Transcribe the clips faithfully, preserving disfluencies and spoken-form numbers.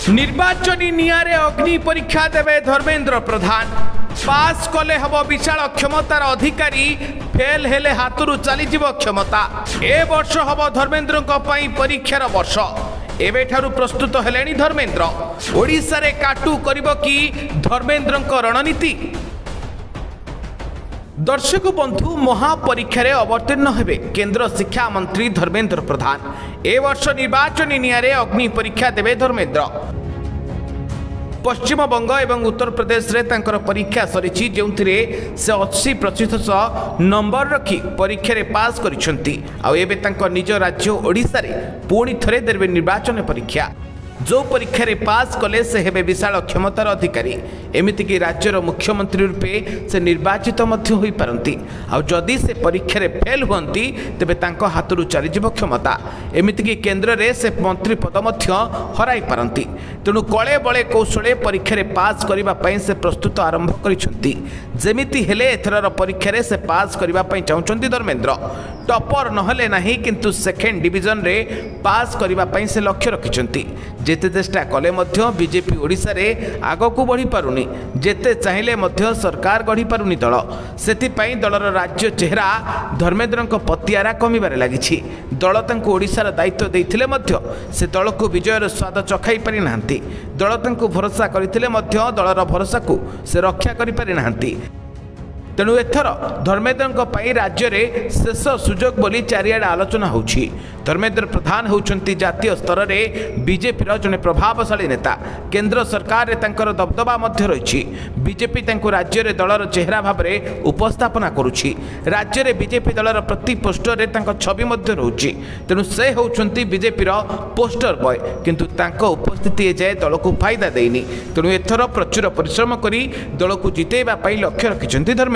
निर्वाचनी नियारे अग्नि परीक्षा देवे धर्मेंद्र प्रधान पास कले हब विशाल क्षमतार अधिकारी फेल हेले हाथरू चली क्षमता ए वर्ष हब धर्मेंद्र परीक्षार वर्ष एबेठारु प्रस्तुत हेलेनी धर्मेंद्र ओडिशा रे काटू करिबो कि धर्मेंद्र रणनीति। दर्शक बंधु महापरीक्षा रे अवतीर्ण हेबे केंद्र शिक्षा मंत्री धर्मेंद्र प्रधान ए वर्ष निर्वाचन नियारे अग्नि परीक्षा देवे धर्मेंद्र। पश्चिम बंग एवं उत्तर प्रदेश रे तांकर परीक्षा सरिछि जेउथिरे से अस्सी प्रतिशत नंबर रखी परीक्षा रे पास करिसंती आ एबे तांकर निज राज्य ओडिशा रे पुणी थरे देबे निर्वाचन परीक्षा जो परीक्षा रे पास कले से हेबे विशाल क्षमतार अधिकारी एमिति कि राज्यर मुख्यमंत्री रूपे से निर्वाचित मध्य होई पारंती आ जदि से परीक्षा रे फेल हुंती तेबे तांको हाथरू चली जीव क्षमता एमिति कि केंद्र रे से मंत्री पद मध्य हराई पारंती तेणु कले बळे कौशले परीक्षा रे पास करिबा पई से प्रस्तुत आरंभ करिसंती जेमिति हेले एथरर परीक्षा रे से पास करिबा पई चाहुचंती धर्मेंद्र टॉपर नहले नाही किंतु सेकेंड डिवीजन रे पास करिबा पई से लक्ष्य रखिसंती जेते चेष्टा कले मध्य बीजेपी ओडिशा रे आगो को बढ़ी पारुनी जेते चाहिले मध्य सरकार गढ़ी पारुनी दल सेति पई दलर राज्य चेहरा धर्मेंद्रଙ୍କ पतियारा कमिबारे लागिछि दल तांको ओडिशार दायित्व देइथिले मध्य से दल को विजयर स्वाद चखाई पारि नांती दल तांको भरोसा करिथिले मध्य दलर भरोसा को से रक्षा करि पारि नांती तेणु एथर धर्मेंद्र राज्य में शेष सुजोग बोली चारिआडे आलोचना होउछि। धर्मेंद्र प्रधान होउछंती जातीय स्तर में बीजेपी जने प्रभावशाली नेता केंद्र सरकार रे तांकर दबदबा मध्य रहिछि बीजेपी तांको राज्य रे दलर चेहरा भाव में उपस्थापना करुछि राज्य रे बीजेपी दलर प्रति पोस्टर रे तांको छवि मध्य रहुछि तेणु से होउछंती बीजेपी रो पोस्टर बॉय किंतु तांको उपस्थिति ए जाय दल को फायदा देइनी तेणु एथर प्रचुर परिश्रम करी दल को जितेबा पई लक्ष्य रखिछंती धर्मेंद्र।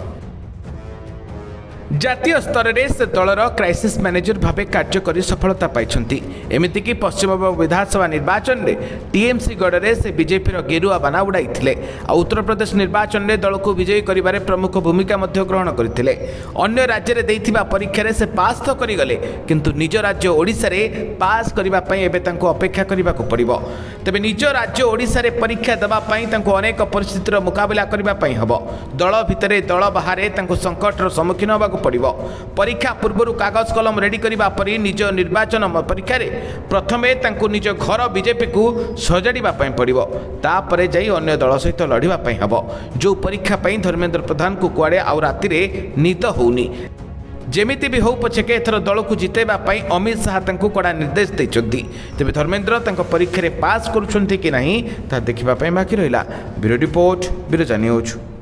जातीय स्तर में से दलर क्राइसिस मैनेजर भाव कार्य कर सफलता पाई एमती कि पश्चिमबंग विधानसभा निर्वाचन में टीएमसी गढ़ से बीजेपी गेरुआ बाना उड़ाई उत्तर प्रदेश निर्वाचन में दल को विजयी कर प्रमुख भूमिका ग्रहण करते अन्य राज्य में परीक्षा से पास तो करगले किंतु निज राज्य ओडिशा रे पास करने अपेक्षा करने को पड़ो तेज निज राज्य ओडिशा रे परीक्षा देवाई अनेक परिस्थितिर मुकाबला करने हम दल भितर दल बाहर संकटर सम्मुखीन होगा पड़िबो परीक्षा पूर्व कागज कलम रेडी करिबा परी निज निर्वाचन परीक्षा रे प्रथमे तांको निज घर बीजेपी को सजाड़िबा पई पड़िबो तापरे जाई अन्य दल सहित लड़िबा पई हबो जो परीक्षा पई धर्मेंद्र प्रधान को कुआडे आ राति रे नीत होउनी जेमिति भी हो पछके एथर दल को जितेबा पई अमित शाह तांको कड़ा निर्देश दैछंती तेबे धर्मेंद्र तांको परीक्षा रे पास करूछंती कि नाही ता देखिबा पई बाकी रहिला। Bureau report Biraja news.